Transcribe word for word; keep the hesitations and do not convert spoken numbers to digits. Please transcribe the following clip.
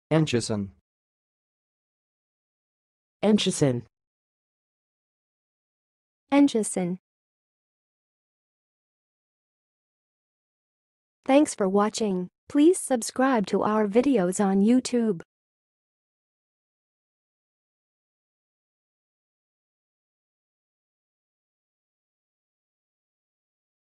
enchesoun, enchesoun, enchesoun. Thanks for watching. Please subscribe to our videos on YouTube.